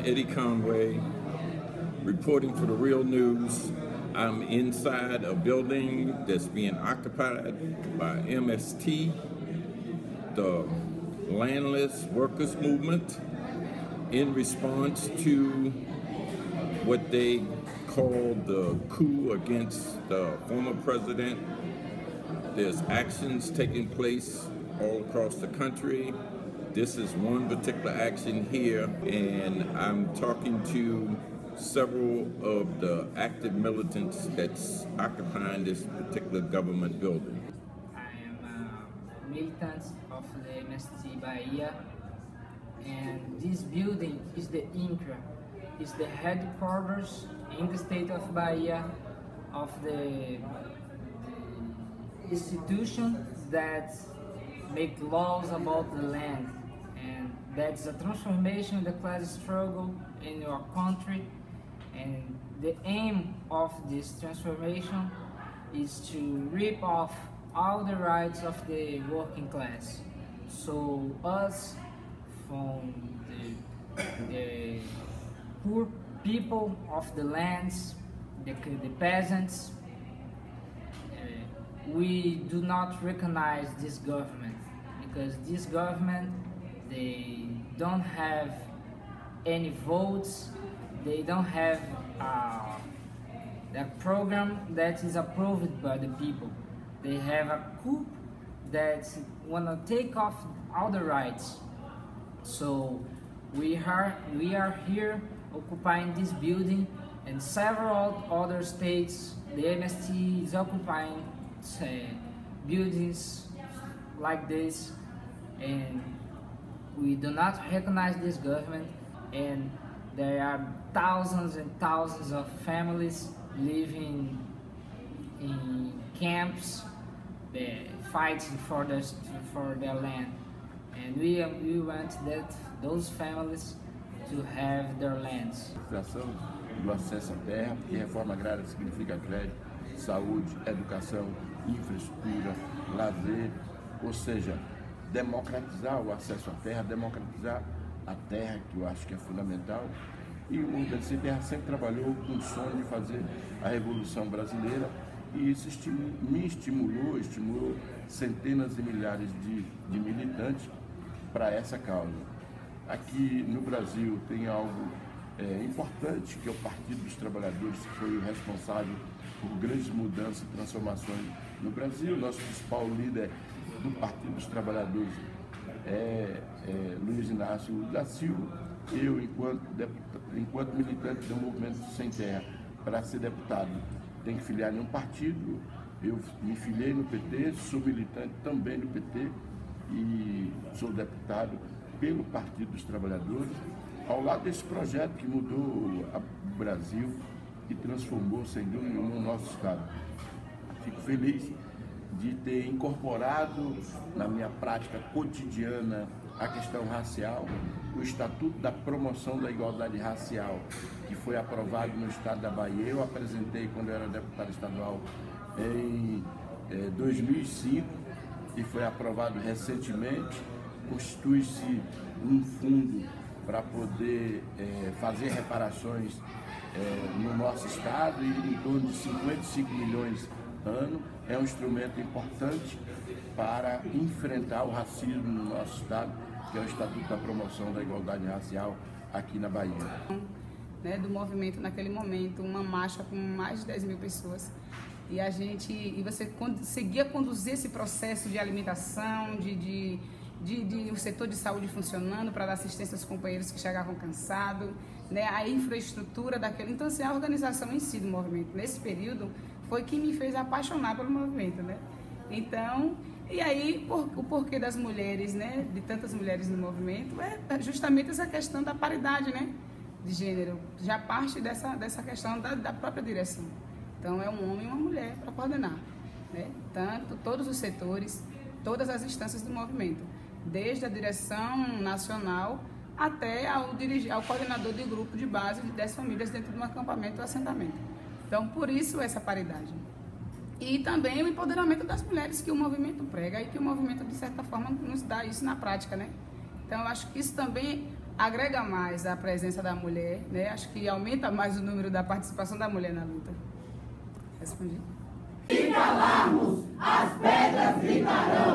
Eddie Conway, reporting for the Real News. I'm inside a building that's being occupied by MST, the Landless Workers Movement, in response to what they call the coup against the former president. There's actions taking place all across the country. This is one particular action here, and I'm talking to several of the active militants that's occupying this particular government building. I am a militant of the MST Bahia, and this building is the INCRA. It's the headquarters in the state of Bahia of the institution that make laws about the land, and that's a transformation in the class struggle in your country. And the aim of this transformation is to rip off all the rights of the working class. So us, from the poor people of the lands, the peasants, we do not recognize this government, because this government, they don't have any votes, they don't have a program that is approved by the people. They have a coup that wanna take off all the rights. So we are here occupying this building, and several other states, the MST is occupying buildings like this, and we do not recognize this government, and there are thousands and thousands of families living in camps, fighting for their land, and we want those families to have their lands. Do acesso à terra, porque reforma agrária significa crédito, saúde, educação, infraestrutura, lazer, ou seja, democratizar o acesso à terra, democratizar a terra, que eu acho que é fundamental. E o Movimento Sem Terra sempre trabalhou com o sonho de fazer a Revolução Brasileira, e isso estimulou centenas e milhares de militantes para essa causa. Aqui no Brasil tem algo importante, que é o Partido dos Trabalhadores, que foi o responsável por grandes mudanças e transformações no Brasil. Nosso principal líder do Partido dos Trabalhadores é Luiz Inácio da Silva. Eu, enquanto militante do Movimento Sem Terra, para ser deputado, tenho que filiar em um partido. Eu me filiei no PT, sou militante também no PT e sou deputado pelo Partido dos Trabalhadores, ao lado desse projeto que mudou o Brasil e transformou, sem dúvida nenhuma, o nosso Estado. Fico feliz de ter incorporado na minha prática cotidiana a questão racial, o Estatuto da Promoção da Igualdade Racial, que foi aprovado no Estado da Bahia. Eu apresentei quando eu era deputado estadual em 2005 e foi aprovado recentemente. Constitui-se um fundo para poder fazer reparações no nosso estado, e em torno de 55 milhões ano. É um instrumento importante para enfrentar o racismo no nosso estado, que é o Estatuto da Promoção da Igualdade Racial aqui na Bahia. Do movimento naquele momento, uma marcha com mais de 10 mil pessoas, e você conseguia conduzir esse processo de alimentação, o setor de saúde funcionando para dar assistência aos companheiros que chegavam cansados, a infraestrutura daquele. Então, assim, a organização em si do movimento nesse período foi que me fez apaixonar pelo movimento, Então, e aí o porquê das mulheres, de tantas mulheres no movimento, é justamente essa questão da paridade, de gênero. Já parte dessa questão da própria direção. Então, é um homem e uma mulher para coordenar, Tanto todos os setores, todas as instâncias do movimento, desde a direção nacional até ao coordenador de grupo de base de 10 famílias dentro de um acampamento ou assentamento. Então, por isso essa paridade. E também o empoderamento das mulheres, que o movimento prega e que o movimento, de certa forma, nos dá isso na prática, Então, eu acho que isso também agrega mais a presença da mulher, né? Acho que aumenta mais o número da participação da mulher na luta. Respondi. Se calarmos, as pedras gritarão.